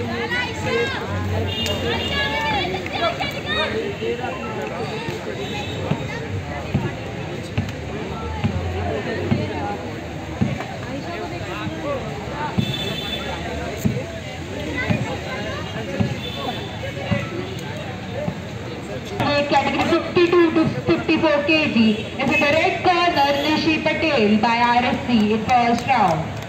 Category 52 to 54 kg is in the red corner Nishi Patel by RSC in first round.